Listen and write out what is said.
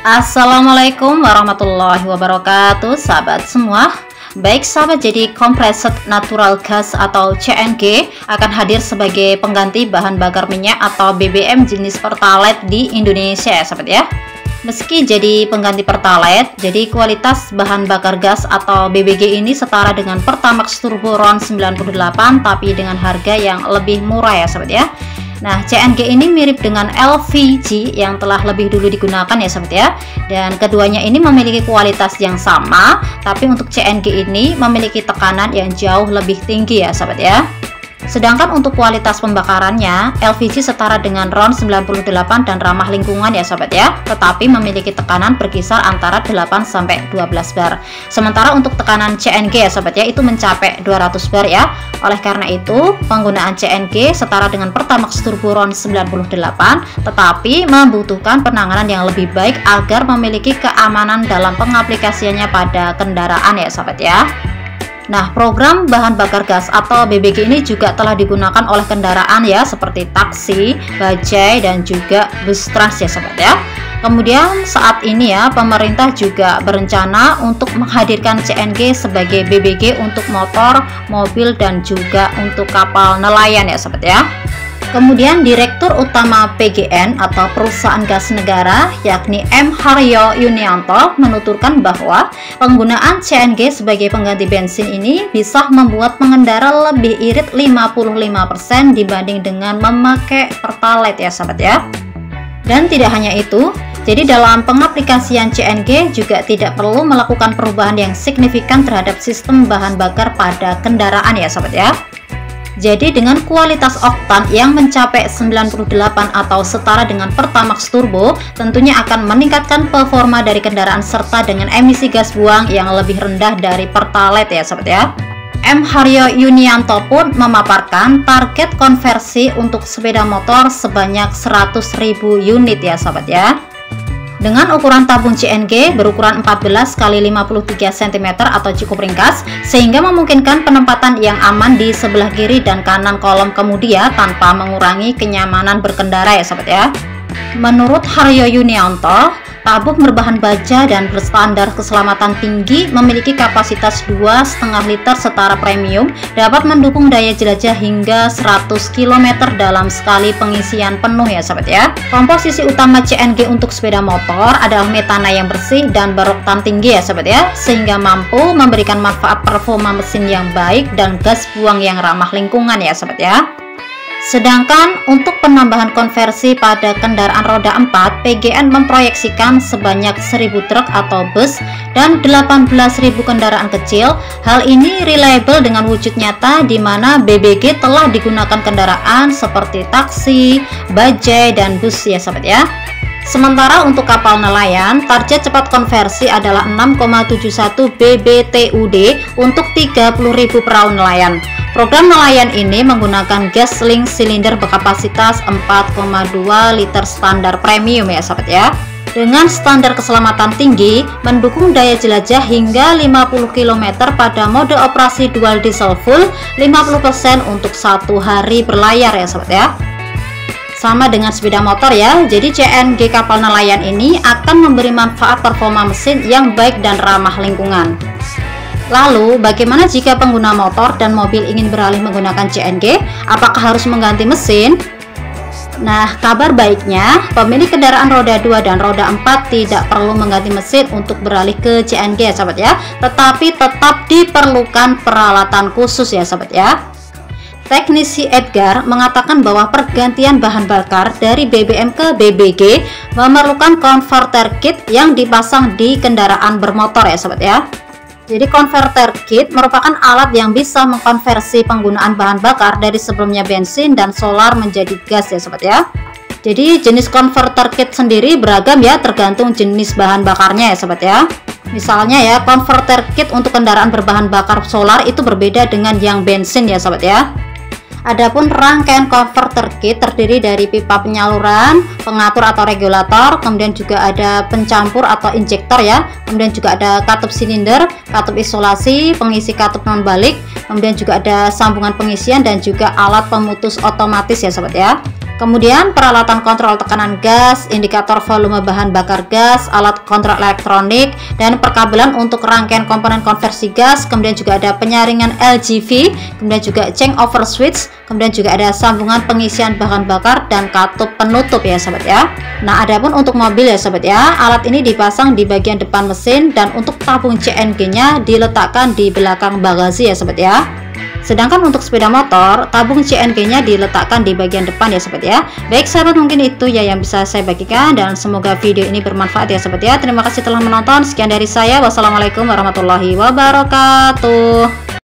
Assalamualaikum warahmatullahi wabarakatuh, sahabat semua. Baik sahabat, jadi compressed natural gas atau CNG akan hadir sebagai pengganti bahan bakar minyak atau BBM jenis Pertalite di Indonesia ya sahabat ya. Meski jadi pengganti Pertalite, jadi kualitas bahan bakar gas atau BBG ini setara dengan Pertamax Turbo RON 98 tapi dengan harga yang lebih murah ya sahabat ya. Nah, CNG ini mirip dengan LPG yang telah lebih dulu digunakan ya sahabat ya. Dan keduanya ini memiliki kualitas yang sama, tapi untuk CNG ini memiliki tekanan yang jauh lebih tinggi ya sahabat ya. Sedangkan untuk kualitas pembakarannya, LPG setara dengan RON 98 dan ramah lingkungan ya sahabat ya, tetapi memiliki tekanan berkisar antara 8-12 bar. Sementara untuk tekanan CNG ya sahabat ya, itu mencapai 200 bar ya. Oleh karena itu, penggunaan CNG setara dengan Pertamax Turbo RON 98, tetapi membutuhkan penanganan yang lebih baik agar memiliki keamanan dalam pengaplikasiannya pada kendaraan ya sahabat ya. Nah, program bahan bakar gas atau BBG ini juga telah digunakan oleh kendaraan ya, seperti taksi, bajai, dan juga bus trans ya sahabat ya. Kemudian saat ini ya, pemerintah juga berencana untuk menghadirkan CNG sebagai BBG untuk motor, mobil, dan juga untuk kapal nelayan ya sahabat ya. Kemudian Direktur Utama PGN atau Perusahaan Gas Negara yakni M. Haryo Yunianto menuturkan bahwa penggunaan CNG sebagai pengganti bensin ini bisa membuat pengendara lebih irit 55% dibanding dengan memakai Pertalite ya sahabat ya. Dan tidak hanya itu, jadi dalam pengaplikasian CNG juga tidak perlu melakukan perubahan yang signifikan terhadap sistem bahan bakar pada kendaraan ya sahabat ya. Jadi dengan kualitas oktan yang mencapai 98 atau setara dengan Pertamax Turbo, tentunya akan meningkatkan performa dari kendaraan serta dengan emisi gas buang yang lebih rendah dari Pertalite ya sahabat ya. M. Haryo Yunianto pun memaparkan target konversi untuk sepeda motor sebanyak 100.000 unit ya sahabat ya. Dengan ukuran tabung CNG berukuran 14 x 53 cm atau cukup ringkas, sehingga memungkinkan penempatan yang aman di sebelah kiri dan kanan kolom kemudi ya, tanpa mengurangi kenyamanan berkendara ya sahabat ya. Menurut Haryo Yunianto, tabung berbahan baja dan berstandar keselamatan tinggi memiliki kapasitas 2,5 liter setara premium, dapat mendukung daya jelajah hingga 100 km dalam sekali pengisian penuh ya sahabat ya. Komposisi utama CNG untuk sepeda motor adalah metana yang bersih dan beroktan tinggi ya sahabat ya, sehingga mampu memberikan manfaat performa mesin yang baik dan gas buang yang ramah lingkungan ya sahabat ya. Sedangkan untuk penambahan konversi pada kendaraan roda 4, PGN memproyeksikan sebanyak 1.000 truk atau bus dan 18.000 kendaraan kecil. Hal ini reliable dengan wujud nyata di mana BBG telah digunakan kendaraan seperti taksi, bajai, dan bus ya sahabat ya. Sementara untuk kapal nelayan, target cepat konversi adalah 6,71 BBTUD untuk 30.000 perahu nelayan. Program nelayan ini menggunakan gas link silinder berkapasitas 4,2 liter standar premium ya sahabat ya. Dengan standar keselamatan tinggi, mendukung daya jelajah hingga 50 km pada mode operasi dual diesel full, 50% untuk 1 hari berlayar ya sahabat ya. Sama dengan sepeda motor ya, jadi CNG kapal nelayan ini akan memberi manfaat performa mesin yang baik dan ramah lingkungan. Lalu, bagaimana jika pengguna motor dan mobil ingin beralih menggunakan CNG? Apakah harus mengganti mesin? Nah, kabar baiknya, pemilik kendaraan roda 2 dan roda 4 tidak perlu mengganti mesin untuk beralih ke CNG ya sahabat ya, tetapi tetap diperlukan peralatan khusus ya sahabat ya. Teknisi Edgar mengatakan bahwa pergantian bahan bakar dari BBM ke BBG memerlukan converter kit yang dipasang di kendaraan bermotor ya sahabat ya. Jadi converter kit merupakan alat yang bisa mengkonversi penggunaan bahan bakar dari sebelumnya bensin dan solar menjadi gas ya sobat ya. Jadi jenis converter kit sendiri beragam ya, tergantung jenis bahan bakarnya ya sobat ya. Misalnya ya, converter kit untuk kendaraan berbahan bakar solar itu berbeda dengan yang bensin ya sobat ya. Adapun rangkaian converter kit terdiri dari pipa penyaluran, pengatur atau regulator, kemudian juga ada pencampur atau injektor ya, kemudian juga ada katup silinder, katup isolasi, pengisi katup non balik, kemudian juga ada sambungan pengisian dan juga alat pemutus otomatis ya sobat ya. Kemudian peralatan kontrol tekanan gas, indikator volume bahan bakar gas, alat kontrol elektronik, dan perkabelan untuk rangkaian komponen konversi gas. Kemudian juga ada penyaringan LGV, kemudian juga changeover switch, kemudian juga ada sambungan pengisian bahan bakar dan katup penutup ya sobat ya. Nah, adapun untuk mobil ya sobat ya, alat ini dipasang di bagian depan mesin dan untuk tabung CNG-nya diletakkan di belakang bagasi ya sobat ya. Sedangkan untuk sepeda motor, tabung CNG-nya diletakkan di bagian depan ya sobat ya. Baik sahabat, mungkin itu ya yang bisa saya bagikan dan semoga video ini bermanfaat ya sobat ya. Terima kasih telah menonton. Sekian dari saya. Wassalamualaikum warahmatullahi wabarakatuh.